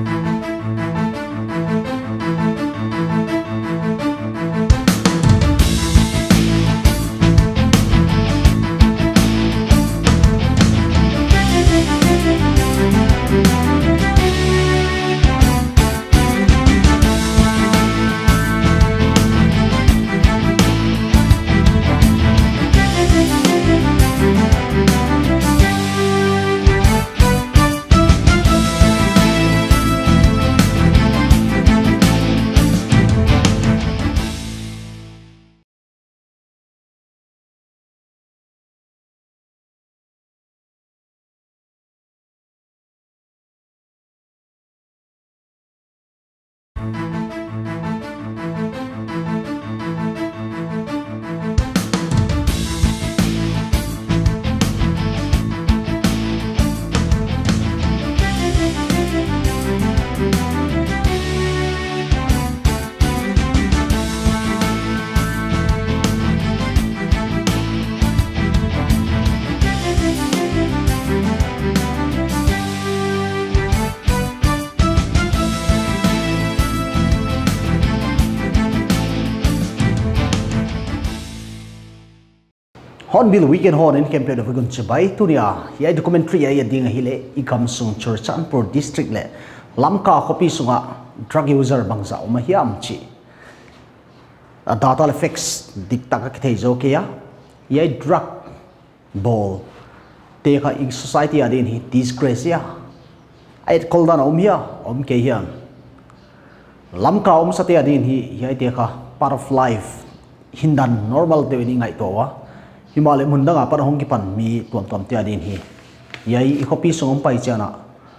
Hon bil weekend hon in campaign of gun chabai tunia ya documentary ya ding hile ikam sung Churchanpur district le Lamka khopi sunga drug user bangza ma hiam chi data effects dikta ka thei zo ke ya drug ball te ka in society adin hi disgrace ya ai kol dan om ke hiam Lamka sate adin hi ya te ka part of life hindan normal te ni ngai to wa Himalaya munda nga para hong kipan mi tuam tia din hi yai ikopi sungom pai chana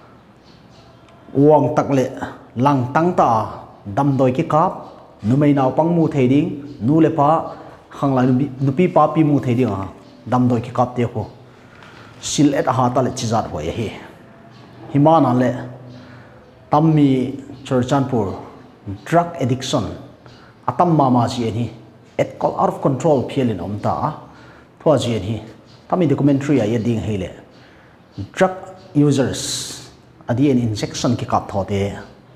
uang takle lang tang ta dam doi ki kap numei naw pang mu thei ding nu le pa khangla nupi pa pi mu thei ding a dam doi ki kap te ko sil et ha ta le chizat ho hi himana le tammi Churchanpur drug addiction atam mama chi hi et call out of control phielin omta Thua jian hi tami documentary ya ding hele drug users adi an injection ki kap thote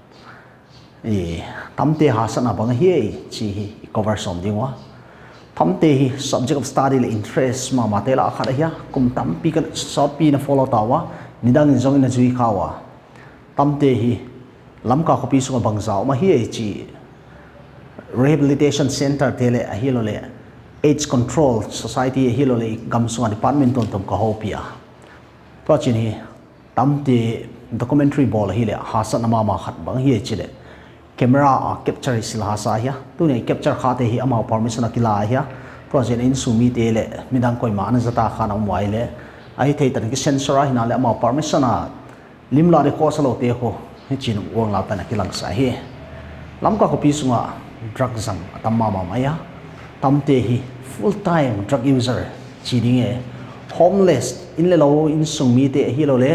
tamte ha sana bang hi chi hi cover som dingwa tamte hi subject of study le interest ma matela khada ya kum tampi ka sopi na follow tawa nidang jong na jui khawa tamte hi Lamka khopi sunga bangzao ma hi chi rehabilitation center tele a hilole AIDS control society hilole gamsunga department tom ka hopia to chini tamte documentary ball hile hasan mama khat bang hi chile camera capture sil hasa ya tune capture khate hi ama permission akila ya project in sumi tele midang koi ma na jata khana moile ai thei tan ki sensor hina le ama permission a limla re ko salo te ho hi chin wong la tan kilang sa hi Lamka ko pisunga drug zang atamma mama ya tamte hi full time drug user chiding e homeless in le lo in sumi te hi lo le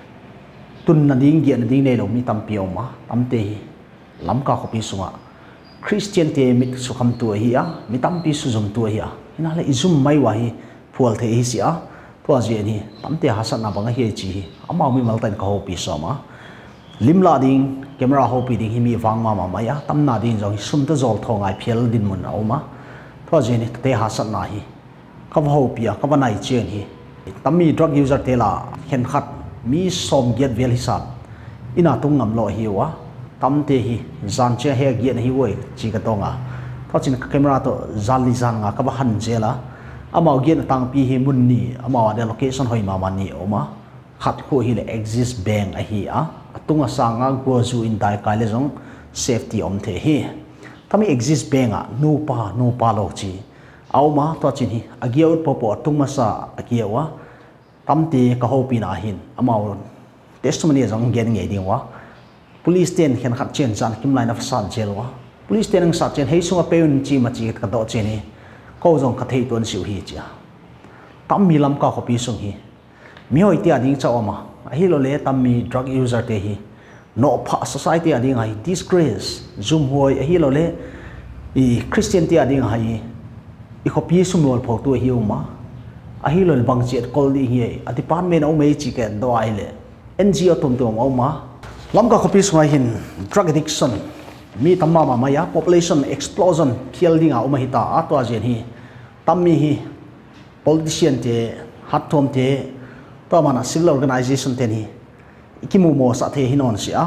tun na ding gi na ding ne lo mi tampio ma tamte hi Lamka khopi sunga Christian te mit su kham tu hi a mi tampi su zum tu hi a ina le izum mai wa hi phual the hi si a to ji ni tamte hasan na banga hi chi hi ama mi mal tan ka hopi so ma limla ding camera hopi ding hi mi wang ma ma ya tamna ding jong sum ta zol thongai phel din mun au ma to ji ni te hasan na hi ka hopi a ka banai chen hi tammi drug user te la khen khat mi som get vel hisab ina tung ngam lo hi wa tamte hi zan che he gi na hi woi chi ka tonga to chin camera to zali zan nga ka ba han jela ama gi na tang pi hi mun ni ama de location hoi ma man ni oma khat ko hi le exist bank a hi a atunga sanga go zu in dai ka le jong safety om the hi tami exist bank a no pa lo chi au ma to chin hi agiaw popo atung sa agiawa tamte ka hopi na hin ama testimony jong gen nge ding wa police ten khen khat chen chan kim line of san jelwa police ten ang sa chen hei sunga peun chi ma chi ka do chen ni ko jong ka thei ton siu hi cha tam mi lam ka khopi sung hi mi hoi ti ading cha oma a hi lo le tam mi drug user te hi no pha society ading ai disgrace zoom hoi a hi lo le I Christian ti ading ai I khopi sum lol pho tu hi uma a hi lo bang chet kol di hi a department au mei chi ken do ai le NGO tom tom au ma Lamka copies ngai hin drug addiction mi tamma ma maya population explosion khial dinga umahita atwa jen hi tammi hi politician te hatom te to mana civil organization te ni ikimu mo sa the hinon sia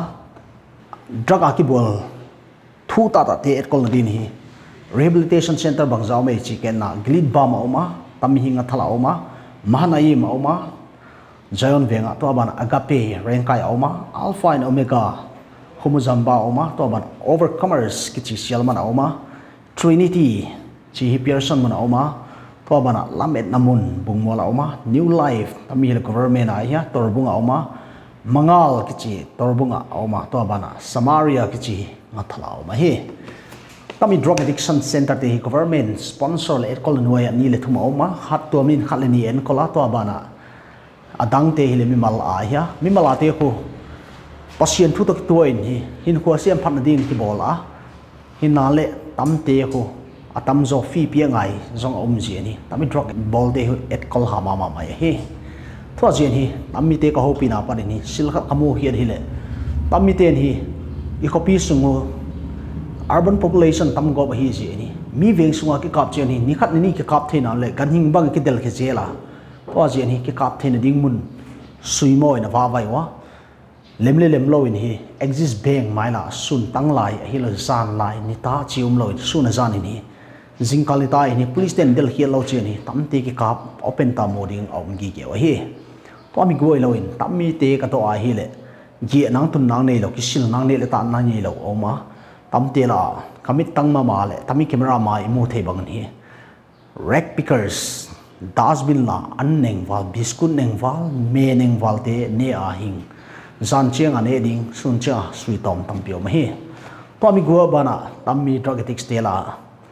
drug akibol thu ta ta te et kol din hi rehabilitation center bangzau me chicken na glid ba ma oma tammi hinga thala oma mahanai ma oma Zion venga to ban agape rankai oma alpha and omega homozamba oma to ban overcomers kichi sialman oma trinity chi pearson man oma to ban lamet namun bungmola oma new life tamil government aya torbunga oma mangal kichi torbunga oma to ban samaria kichi ngathala oma he tami drug addiction center te government sponsor le kol noya ni le thuma oma hat to min khaleni en kola to bana adang te hile mi mal a ya mi mala te ko pasien thu tak to in hi hin ko siam phan ding ki bola hin na le tam te ko atam zo fi pi ngai zong om ji ni tami drug bol de et kol ha ma ma he thwa jen hi tammi te ka ho pi na pa ni sil kha kamu hian hi le tammi ten hi I copy sungu urban population tam go hi ji ni mi veng sunga ki kap chen hi ni khat ni ki kap the na le kan hing bang ki del ke jela to jen hi ki kap the na ding mun sui mo na va vai wa lemle lemlo in hi exist bang mai la sun tang lai hi lo san lai ni ta chium lo sun zan ni jing kalita ni police ten del hi lo chen hi tam te ki kap open ta moding om gi ke wa hi to mi go lo in tam mi te ka to a hi le gi nang tun nang nei lo ki sil nang nei le ta na ni lo oma tam te la kamit tang ma ma le tami camera ma I mu the bang ni rack pickers dustbin la an neng wal biskut neng wal me neng wal te ne a hing zan cheng ane ding sun cha sui tom tam pio ma hi to mi go bana tam mi drug addicts te la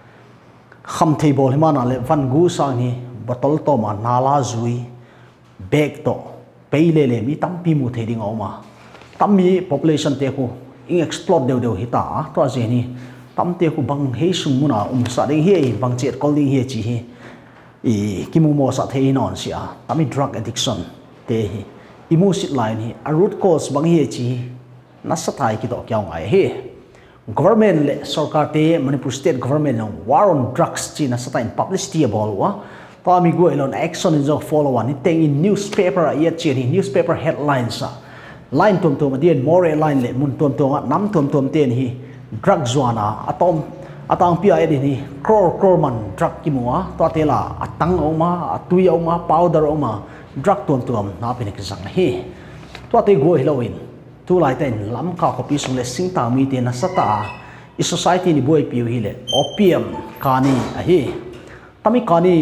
kham thei bol himana le van gu sang ni bottle to ma nala zui bag to peile le mi tam pi mu the ding oma tam mi population te ko ing explode deu hita to je ni tam te ko bang he sung muna sa ding he bang chet kol ding he chi hi I kimu mo sa the non sia tami drug addiction te hi imu sit line hi a root cause bang hi chi na sa thai ki to kyang ai he government le sarkar te Manipur state government no war on drugs chi na sa ta in publicity bol wa to mi go elon action is of follow one thing in newspaper yet chi ni newspaper headlines sa line tom tom dien more line le mun tom tom nam tom tom ten hi drug zwana atom atang pia edi ni crore man drug ki muwa to tela atang oma atui oma powder oma drug tom tom na pin ki sang hi to te go heloin tu lai ten lamka copy sung le sing ta mi te na sata I society ni boy piu hi le opium kani a hi tami kani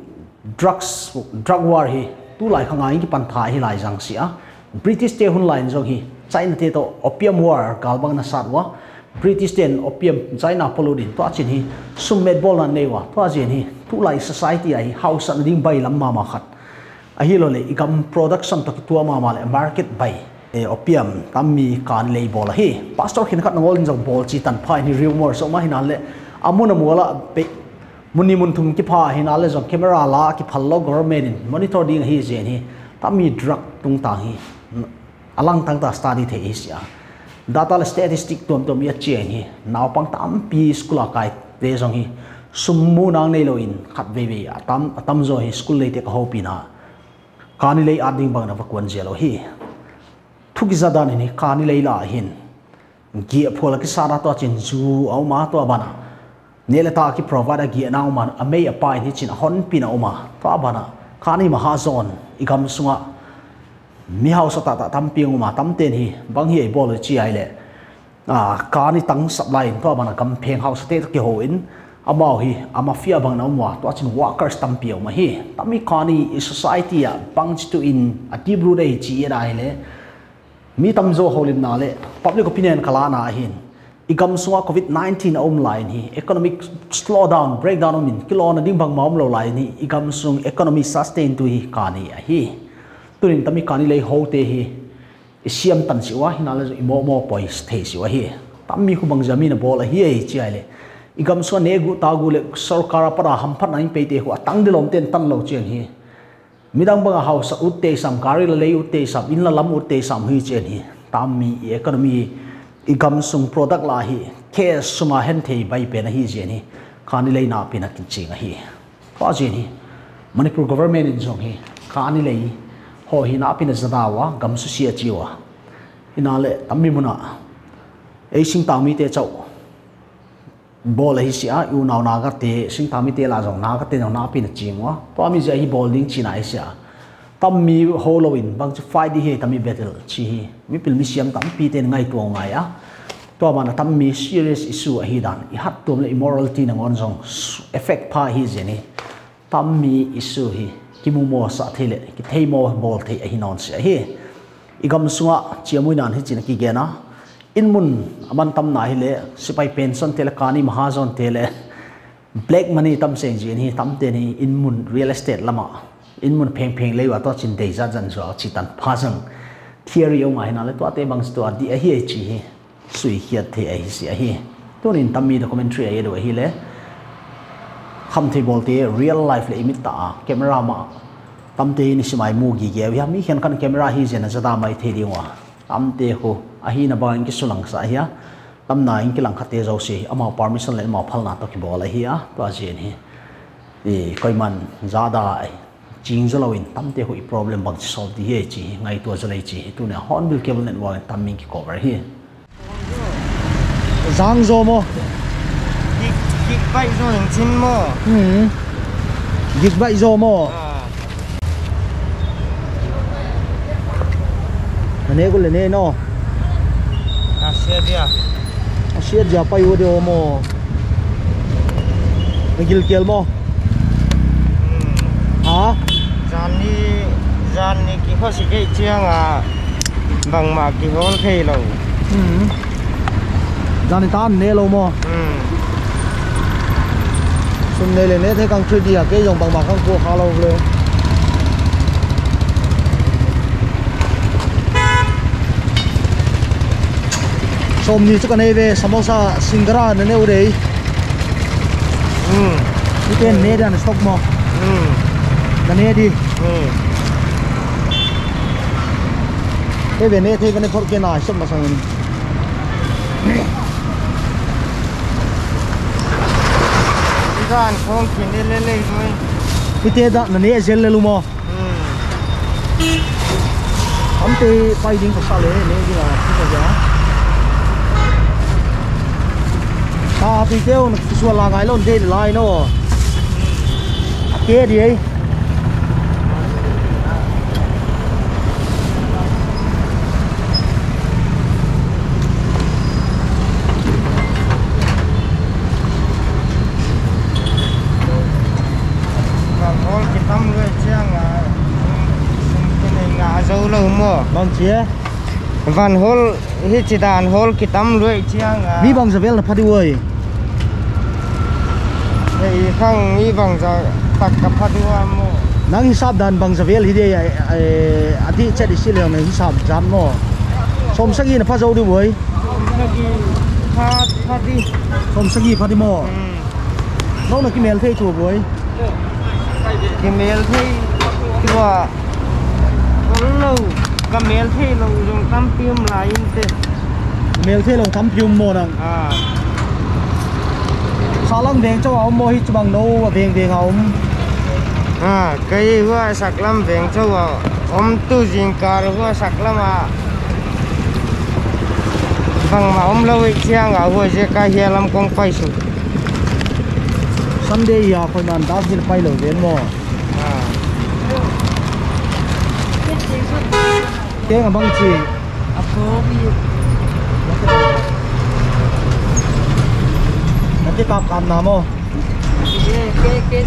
drug war hi tu lai khanga ki pan tha hi lai jang sia British te hun line jong hi China te to opium war galbang na satwa British ten opium China poludin to achin hi summet bol na newa to achin hi tu lai society ai house an ding bai lam ma khat a hi lo le ikam production to tu ma le market bai e opium tammi kan lei bol hi pastor khin khat ngol jong bol chi tan phai ni rumor so ma hinan le amuna mola pe muni mun thum ki pha hinan le jong camera la ki phallo government monitor ding hi jen hi tammi drug tung ta hi alang tang ta study the is ya data la statistic tom ya chen hi naw pang tam pi school kai te jong hi summu nang nei lo in khat ve atam zo hi school le te ka ho pina kani lei ading bang na vakwan jelo hi thuki zadan ni kani lei la hin gi phola ki sara to chin zu au ma to bana nele ta ki provide gi na man amei apai ni chin hon pina oma to bana kani mahazon igam sunga mi house ta tam piang ma tam ten hi bang hi bol chi ai le kani tang supply to bana kam pheng house te ki ho in amao hi amafia bang na mo to chin workers tam piang ma hi tami kani society a bang to in atibru dei chi ai le mi tam zo holim na le public opinion kala na hin igam sunga covid-19 om line hi economic slowdown breakdown min kilon ding bang maum lo line hi igam sung economy sustain tu hi kani a hi turin tami kani lei ho te hi siam tan siwa hinala mo pois the siwa hi tammi khu bang jami na bol hi chi ai le igam so ne gu ta gu le sarkar para ham phat nai pe te hu atang dilom ten tan lo chen hi midang bang house utte sam kari la lei utte sam in la lam utte sam hi chen hi tammi economy income sung product la hi cash suma hen thei bai pe na hi je ni khani lei na pina kin chinga hi ka je ni Manipur government in jong hi khani lei ho hi na pina zadawa gam su sia chiwa inale tammi muna ei sing tami te chau ball hi sia u naw na ga te sing tami te la jong na ga te na pina chingwa to mi je hi bowling china ai sia tammi Halloween bang chu fight hi tammi battle chi hi mi pil mi siam tampi te ngai tu ngai a to mana tammi serious issue hi dan I hat tum le immorality na ngon jong effect pa hi je ni tammi issue hi kimu mo sa thile ki thei mo bol thei hi non se hi igam sunga chiamui nan hi chin ki gena inmun aman tam na hi le sipai pension tele kani mahazon tele black money tam seng jin hi tam te ni inmun real estate lama inmun pheng pheng leiwa to chin dei za jan so chitan phasang theory ong ai na le to ate bang sto di a hi chi hi sui hiat the ai si a hi to nin tammi documentary ai do hi le kham thei bol te real life le imit ta camera ma tam te ni simai mu gi ge ya mi hian kan camera hi jena zada mai the diwa tam te ho a hi na bang ki sulang sa hi tam na in ki lang khate zo se ama permission le ma phal na to ki bol hi a to a jen hi e koi man zada ai ching zalawin tam te ho I problem bang solve di he chi ngai to zalai chi tu ne hornbill cable network tam min ki cover hi zang zo mo gig bai zo hình chin mo gig bai zo mo ane ko le ne no asia dia pai wo de mo gil kel mo hả gian ni ki kho si ke chiang a bang ma ki hol thei lo gian tan ne lo mo sum ne le ne the kang thri dia ke yong bang ma kang ko kha lo le som ni chu kan ve samosa singara ne ne u dei ni ten ne dan stock mo cái này đi cái về này thì cái này phốt cái này sắp mà sang gan không chỉ lên thôi cái thế đó là này gel luôn mà ông thì phải đi của sao lấy này đi là cái gì á ta bị tiêu nó xua là cái luôn đây lại nó kia đi ấy bang chia van hol hi chi dan hol ki tam loi chiang a mi bang zavel na phadi woi ei khang mi bang za tak ka phadi wa mo nang hisab dan bang zavel hi de ati chat isi le na hisab jam no som sagi na phazo di woi phadi som sagi phadi mo no na ki mel thei tu woi ki mel thei ki wa lâu mel thei lo dùng tam pium lại inte mel thei lo tam pium mo nang salang veng cho ông mo hi chbang no veng veng ông cái hoa sạc lâm veng cho ông tu jing car hoa sạc lâm bằng mà ông lâu chiang à hoa je ka hi lam kong pai su Sunday ya khoi man da hin pai lo ven mo cái băng chỉ nanti kapan namo cái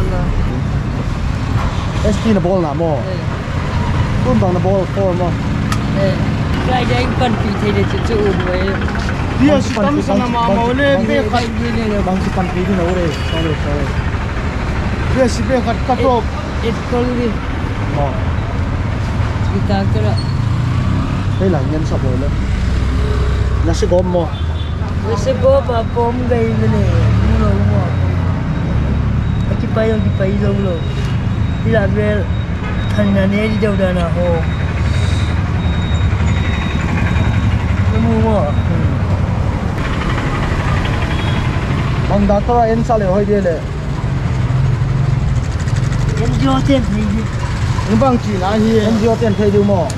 SP na ball namo kun bang na ball form mo cái đấy cần phải thấy được chữ với dia sistem sana mau le be khat bang si pan pi ni no re sorry dia si be khat ka to it colli mo kita kira đây là nhân sập rồi lên nó sẽ gom mo nó sẽ gom mà bom gây lên này luôn mà cái bay đâu luôn đi làm về thành nhà này đi đâu ra nào hồ mua bằng doctor em sao lại hơi đi lệ em cho tiền thì em bằng chỉ là gì em cho tiền thay điều mò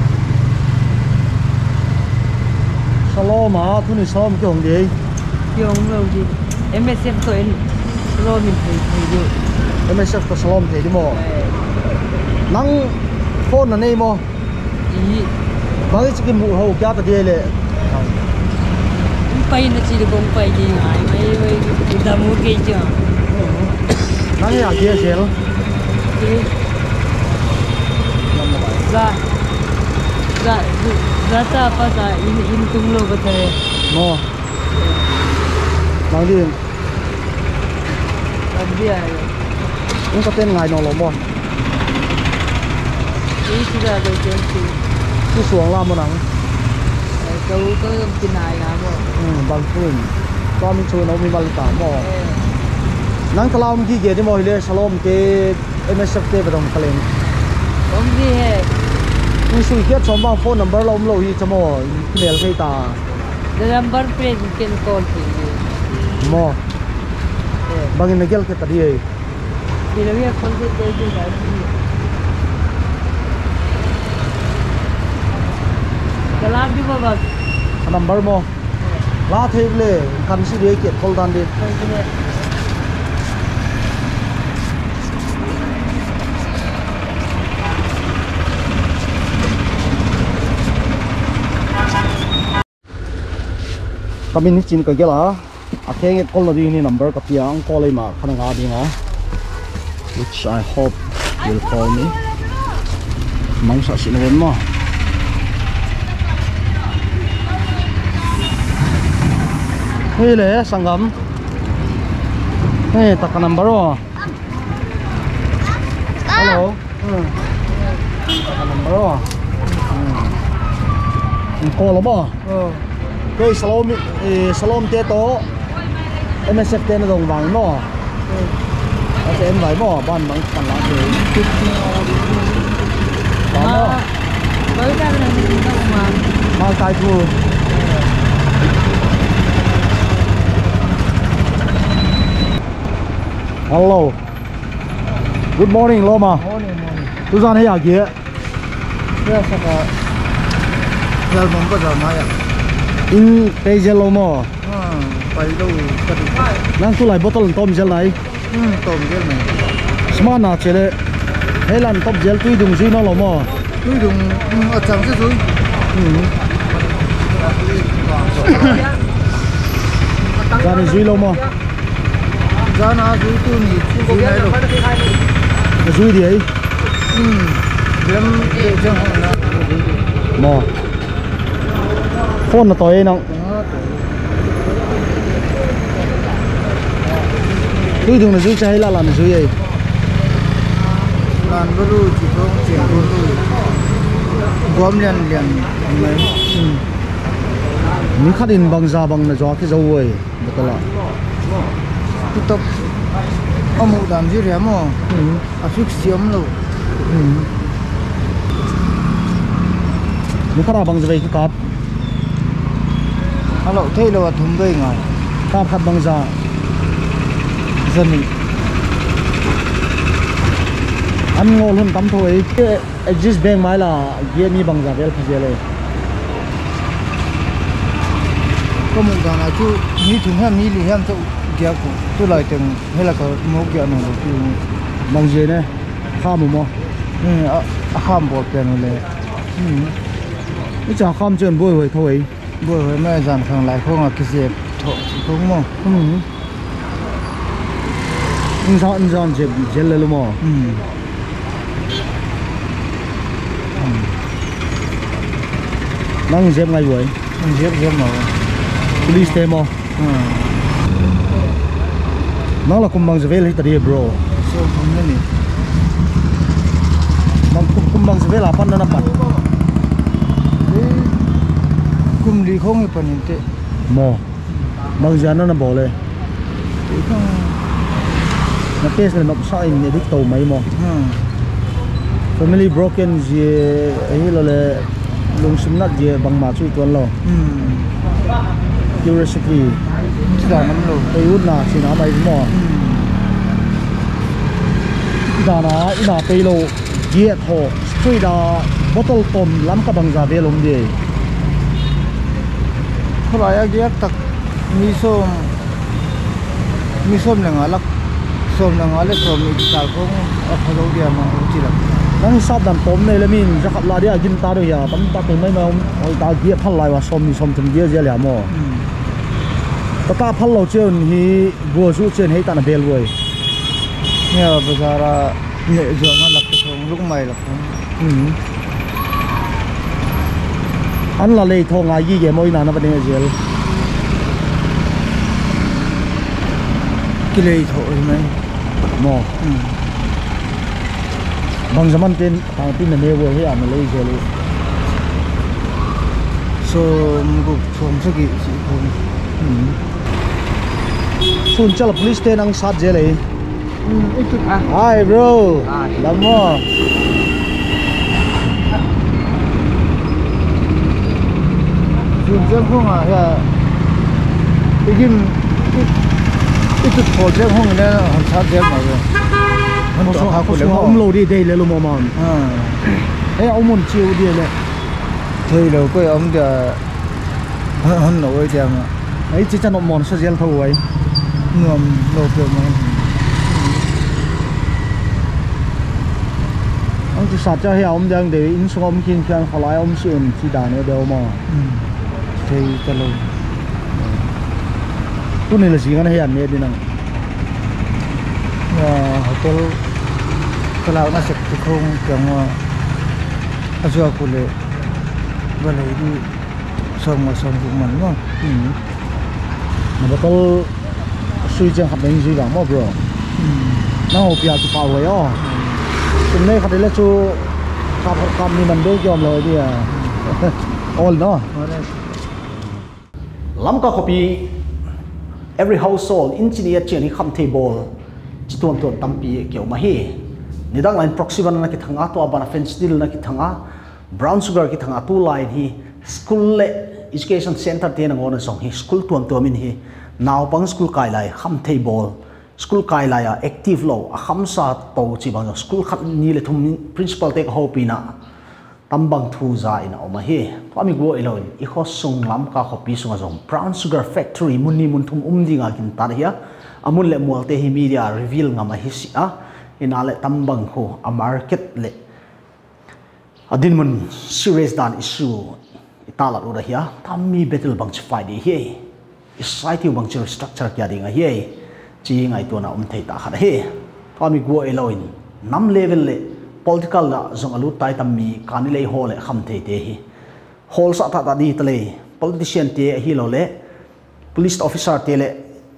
salo mà thu này sao mà cái hồng gì kiểu đâu gì em mới xem tôi lo mình thấy được em sẽ có salo thay điều mò nắng phone là này mò ý bằng cái mũ hậu kia ta đi lệ bay nó chỉ được bông bay gì ngài mấy người ta mua cái chưa nắng nhà kia xe luôn ra ta apa ta in tung lo betul mò bằng đi dia cũng có tên ngài nó lắm mò ini sudah ada janji cứ xuống làm một nắng kau tin ayah bằng phun cho mình chơi nó mình bằng tạm mò nắng tao làm gì vậy thì mọi người salom cái em sẽ tiếp vào đồng cái lên ông gì hết mình suy kiết xong bằng phone number lâu lâu gì cho mò mail cái ta number plate can call thì mò bằng cái cái ta đi thì nó biết con cái gì là cái làm đi bao number mò lá thêm lên khăn sĩ đi kiệt call đàn đi kami ni chin ka gela atheng call na di ni number ka piang call ai ma khana nga di nga which I hope you'll call me mang sa sin mo hey le sangam hey ta ka number o hello ta ka number o call lo ba cái salom té to em sẽ té nó đồng vàng nó sẽ em vải mỏ ban bằng phần lá thì đó với cái này mình đâu mà mang Taithul hello good morning Loma tu ra này à kia Kaya saka Galmong pa sa maya in tay gel Loma Pai đâu nang tu lại bottle tom gel này Tom gel này smart na chele hay là top gel tui dùng gì nó Loma Tôi dùng ở chẳng sẽ rồi ra này duy Loma Giá nó dưới tôi nhỉ Tôi này rồi cái duy gì ấy Lắm để cho họ là mò phone là tối nó tôi dùng là duy hay là làm duy ấy Làm bơ ru chỉ có chuyện bơ ru Gom liền liền mấy mình khát in bằng da bằng là do cái dấu ấy được là Tôi tập Ông mụ đàm dưới rẻ mà À phích xiêm lâu mình khát bằng dây cái cát Hello thế là thùng gây ngài cát khát bằng da dân ăn ngon hơn tắm thôi cái exist bank mai là kia mi bằng da vel phảiเลย Có một đàn là chú Ní thùng hem ní lì hem cho kia của Tôi lại từng hay là có một kia nào đó bằng gì này kham mà Khám bộ kia nó lệ cái chả kham chuyện bôi hồi thôi Bữa hồi mẹ dàn thằng lại không là cái gì Thọ chỉ không mà anh dọn dẹp dẹp lên luôn mà đang dẹp ngay buổi Dẹp mà police tem mà nó là cùng bằng dẹp hết tadi bro So không nên nè bằng cùng bằng dẹp là pan nó nắp Cùng đi không thì phần hiện tệ mò bằng dẹp nó bỏ lên nó test là nó sai này đích tàu mấy mò family broken gì ấy là lung sim nát je bang ma chui tuan lo curiosity sudah nam lo ei ut na china mai mo dana ina pelo ye tho straight da bottle tom lam ka bang za ve lom de khulai a giat tak mi som na ngalak som na ngale som mi tal ko a khalo dia ma chi la nang sab dan tom nei lemin jakat la dia gin ta do ya tam ta pe mai ma oi ta gi phal lai wa som ni som tum dia je le mo ta phal lo chen hi go su chen hei ta na bel woi ne bazara ne jo ngalak ko luk mai la ko an la le thong ai gi ge moi na na ba ne jel kilei tho mai mo bang zaman tin tang tin ne wo he am le jel so mgu thom sa gi si ko sun chal police te nang sat jel ei itu hi bro lam mo jum jam khong ya begin itu project hong ne han sa jam ma ge han to ha ko le mo lo di dei le lo mo man ei mun chiu di le thei lo ko dia han no oi dia ma ei chi chan mon sa jel tho wai ngom lo pe ma ang ti sa cha he dang de in som kin khan khalai sin chi da ne de mo thei ka lo tu ne la ji gan he an ne di nang hotel kalau na sek khong kyang azwa kule balai di som man mo na botol sui chang hat nei ji ga mo bro na ho pia tu pa wai o tum nei khat le chu kam ni man do jom lo dia all no Lamka copy every household engineer chen hi kham table chiton ton tampi kyo ma hi nidang line proxy ban na ki thanga to abana fence deal na ki thanga brown sugar ki thanga tu line hi school le education center te na ngona song hi school tuam to min hi naw pang school kai lai kham table school kai lai a active lo a kham sa to chi bang school khat ni le thum principal te ho pi na tambang thu za in oma hi to ami go elon I kho sung Lamka copy sunga jong brown sugar factory munni mun thum dinga kin tar hiya amun le mol te hi media reveal nga ma hi si a inale tambang kho a market le adin mun serious dan issue itala ro da hiya tammi battle bang chfai de hi society bang chi structure kya dinga hi chi ngai to na thei ta kha he to ami go elon nam level le political la zong alu tai tammi kanile hole kham thei te hi hol sa ta di tale politician te hi lo le police officer te le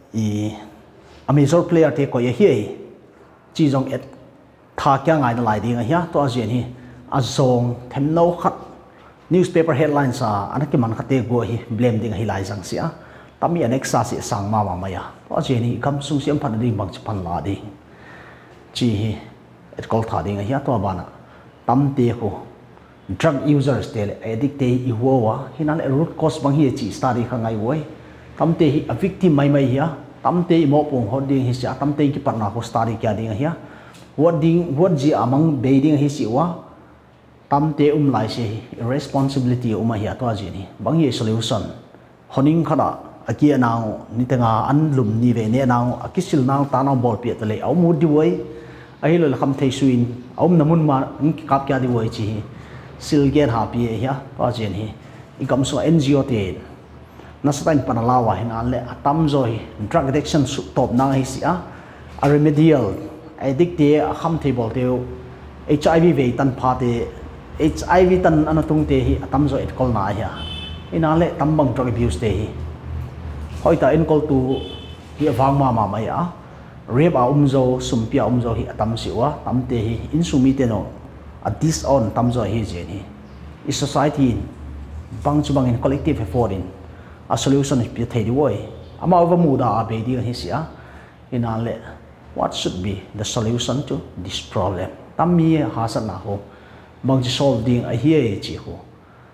a major player te ko ye hi chi jong et tha kya ngai na lai ding a hi to a jen hi a zong them no khat newspaper headlines a anaki man khate go hi blame ding hi lai jang sia tami anexa si sang ma ya to a jen hi kam sung siam phan ding bang chan la ding chi hi et kol tha ding a hi to bana tam te ko drug users te le addict te I huwa hinan root cause bang hi chi study kha ngai woi tam te hi a victim mai hi tam te mo pong ho ding hi sia tam te ki parna ko study kya ding hi what ji among beiding hi si wa tam te lai se responsibility hi to ji ni bang hi solution honing khada akia naw ni tanga an lum ni ve ne naw akisil naw ta naw bol pi te le au mu di woi ai lo kham thei suin aum namun ma kap kya di woi chi sil gen ha pi ya to jen hi I kam so NGO te nasatain panalawa hinan le atam zoi drug addiction top na hi sia a remedial addict te kham thei bol te HIV ve tan pha te HIV tan anatung te hi atam zo et kol na ya ina le tambang drug abuse te hi hoita en kol tu hi awang ma ya rape a umzo sumpia umzo hi atam siwa tam te hi insumi te no a disown tam zo hi je ni I society bang chu bang in collective effort in a solution is pi thei di woi ama over muda a be di hi sia ina le what should be the solution to this problem tam mi ha san na ho bang chi solve ding a hi chi ho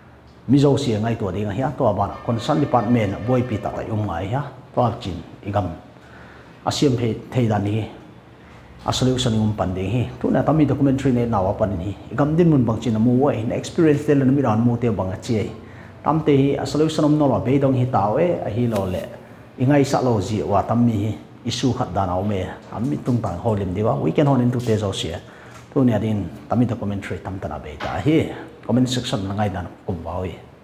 mizo si ngai to ding hiya to ba concern department boy pi ta tai ngai hiya to chin igam asiam phe theidan hi a solution panding hi tuna tami documentary ne nawa pan hi igam din mun bang chin amu wa in experience tel na mi ran mu te bang chi tamte hi a solution no la be dong hi tawe a hi lo le ingai sa lo ji wa tammi hi issue khat dan au me ammi tung tang holim diwa we can hon into te zo sia tu ne din tami documentary tam ta na be ta hi comment section na ngai dan kum bawi